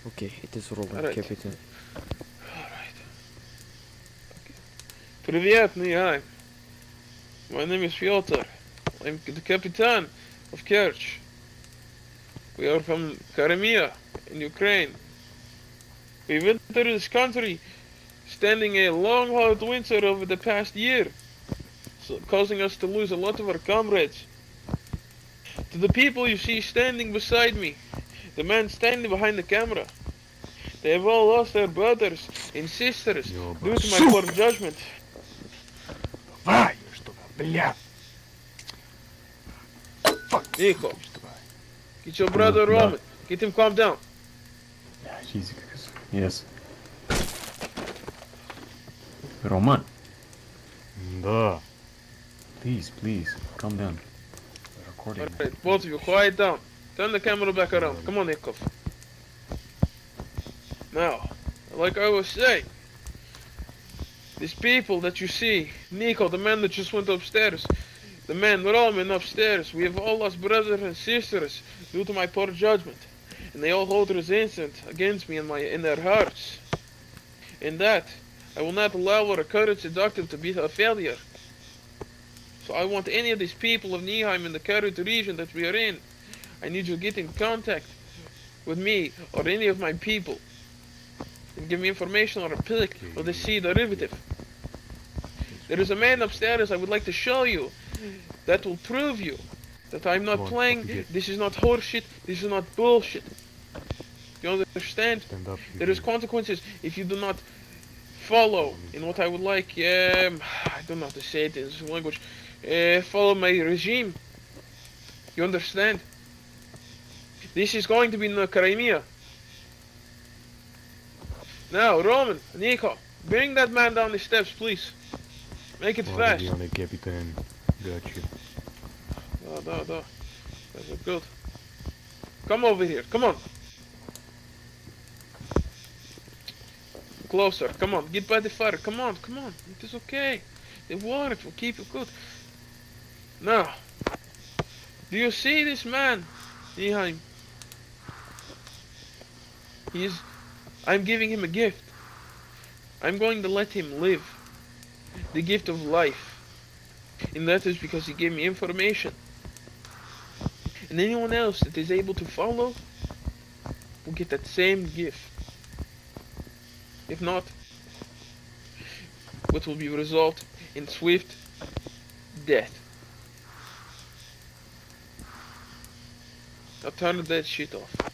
Okay, it is Roman, Alright. Captain. Alright. Okay. Привет, Nihai. My name is Fyodor. I'm the Capitan of Kerch. We are from Crimea in Ukraine. We entered this country standing a long hard winter over the past year, so causing us to lose a lot of our comrades. To the people you see standing beside me, the man standing behind the camera, they have all lost their brothers and sisters due to my poor judgment. Давай, что, бля. Nico, get your brother Roman. Get him calm down. Jesus. Yes. Roman. Да. Please, calm down. We're recording. Alright, both of you, quiet down. Turn the camera back around. Come on, Nikov. Now, like I was saying, these people that you see, Nico, the man that just went upstairs, the man Roman upstairs, we have all lost brothers and sisters due to my poor judgment, and they all hold resentment against me in their hearts. In that, I will not allow our current seductive to be a failure. So I want any of these people of Nihheim in the current region that we are in, I need you to get in contact with me or any of my people and give me information on a pic of the C derivative. There is a man upstairs I would like to show you that will prove you that I'm not playing, this is not horseshit, this is not bullshit. You understand? There is consequences if you do not follow in what I would like, I don't know how to say it in this language, follow my regime. You understand? This is going to be in the Crimea. Now, Roman, Nico, bring that man down the steps, please. Make it fast. Captain. Got you. Da. That's good. Come over here, come on. Closer, come on, get by the fire, come on. It is okay. The water will keep you good. Now, do you see this man, Nihheim? I'm giving him a gift. I'm going to let him live. The gift of life. And that is because he gave me information. And anyone else that is able to follow will get that same gift. If not, what will be result in swift death. Now turn that shit off.